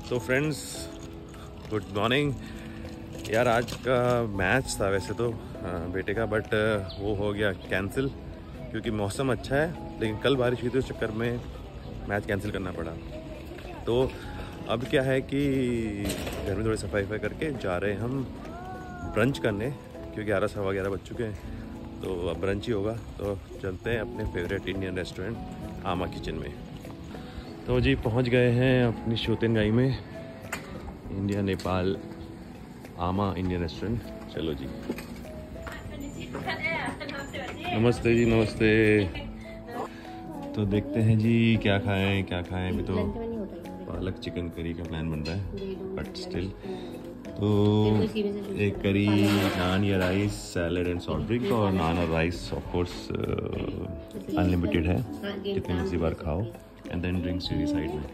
तो friends good morning. यार आज का मैच था वैसे तो बेटे का, बट वो हो गया कैंसिल क्योंकि मौसम अच्छा है, लेकिन कल बारिश हुई थी, उस चक्कर में मैच कैंसिल करना पड़ा। तो अब क्या है कि घर में थोड़ी सफाई करके जा रहे हैं हम ब्रंच करने, क्योंकि 11:15 बज चुके हैं, तो अब ब्रंच ही होगा। तो चलते हैं अपने favourite Indian restaurant Aama kitchen में। तो जी पहुंच गए हैं अपनी शोतेनगाई में, इंडिया नेपाल आमा इंडियन रेस्टोरेंट। चलो जी, नमस्ते जी, नमस्ते। तो देखते हैं जी क्या खाएं क्या खाएं। अभी तो पालक चिकन करी का प्लान बन रहा है, बट स्टिल तो एक करी, नान या rice, salad and soft drink, और नान और राइस ऑफ कोर्स अनलिमिटेड है, कितनी मर्जी बार खाओ। एंड देन ड्रिंक्स भी साइड में।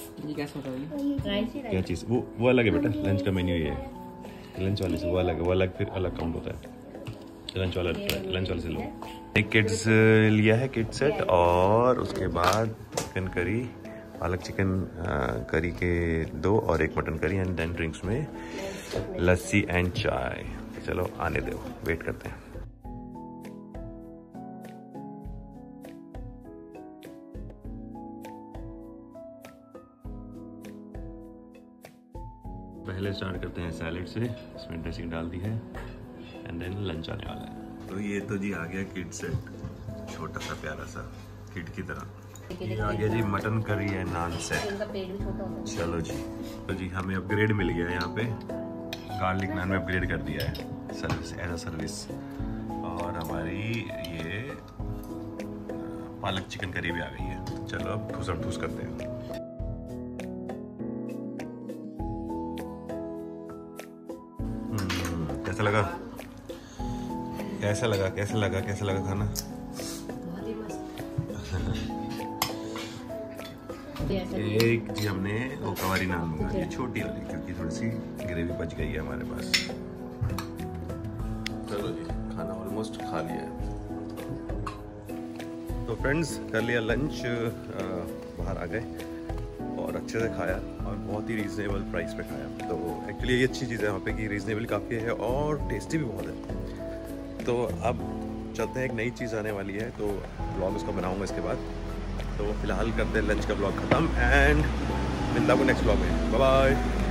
क्या चीज़ वो अलग है बेटा, लंच का मेन्यू ये है। लंच वाले से वो अलग फिर अलग काउंट होता है। लंच वाले से लो। एक किड्स लिया है, किड सेट, और उसके बाद चिकन करी, पालक चिकन करी के 2 और 1 mutton curry, and then drinks में लस्सी एंड चाय। चलो आने दो, वेट करते हैं। पहले स्टार्ट करते हैं सैलेड से, इसमें ड्रेसिंग डाल दी है, एंड देन लंच आने वाला है। तो ये तो जी आ गया किड सेट, छोटा सा प्यारा सा किड की तरह। ये आ गया जी मटन करी है नान सेट। चलो जी, तो जी हमें अपग्रेड मिल गया यहाँ पे, गार्लिक नान में अपग्रेड कर दिया है सर्विस, एज अ सर्विस। और हमारी ये पालक चिकन करी भी आ गई है। चलो अब ठूस करते हैं। कैसा लगा खाना? एक जी हमने वो कवारी नान मंगा ली, छोटी वाली, क्योंकि थोड़ी सी ग्रेवी बच गई है हमारे पास। चलो जी, खाना ऑलमोस्ट खा लिया है। तो फ्रेंड्स कर लिया लंच, बाहर आ गए और अच्छे से खाया, और बहुत ही रीज़नेबल प्राइस पे खाया। तो एक्चुअली ये अच्छी चीज़ है वहाँ पे कि रीज़नेबल काफ़ी है और टेस्टी भी बहुत है। तो अब चलते हैं, एक नई चीज़ आने वाली है, तो ब्लॉग उसका बनाऊँगा इसके बाद। तो फिलहाल करते हैं लंच का ब्लॉग ख़त्म, एंड मिलता हूँ नेक्स्ट ब्लॉग में। Bye bye.